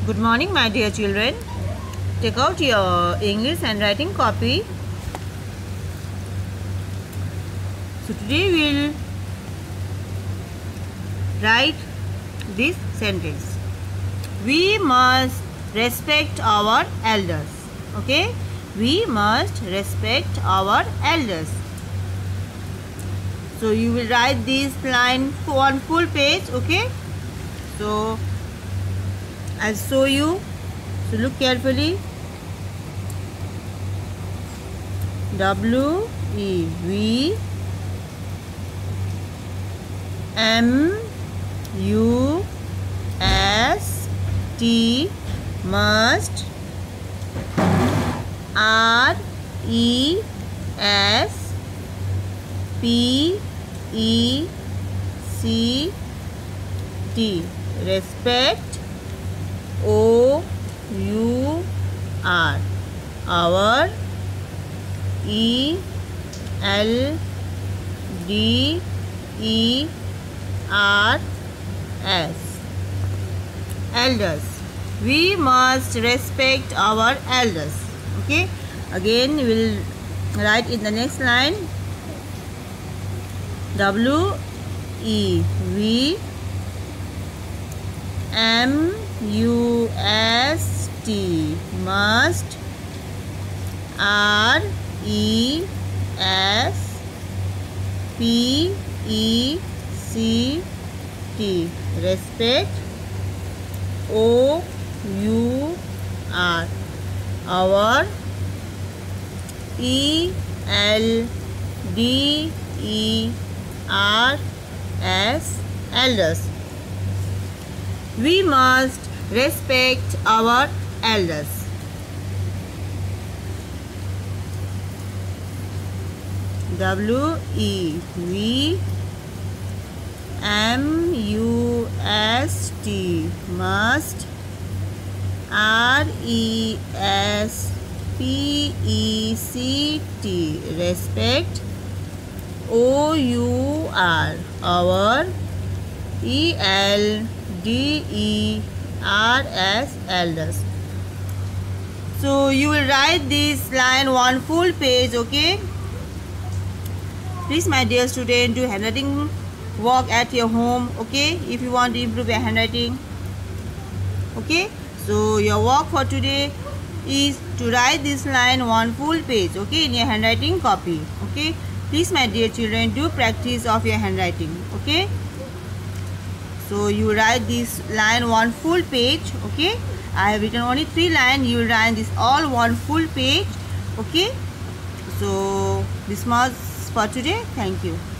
Good morning, my dear children. Take out your English handwriting copy. So today we'll write this sentence. We must respect our elders. Okay? We must respect our elders. So you will write this line on full page. Okay? So I'll show you. So look carefully. WEVMUST must. RESPECT respect. OUR our. ELDERS elders. We must respect our elders. Okay, again we will write in the next line. WEVMUST must. RESPECT respect. OUR our. ELDERS elders. We must respect our elders. WEVMUST must. RESPECT respect. OUR our. ELDERS elders. So you will write this line one full page. Okay, please my dear student, do handwriting work at your home. Okay, if you want to improve your handwriting. Okay, so your work for today is to write this line one full page. Okay, in your handwriting copy. Okay, please my dear children, do practice of your handwriting. Okay, so you write this line one full page. Okay, I have written only 3 lines. You will write this all one full page. Okay, so this much for today. Thank you.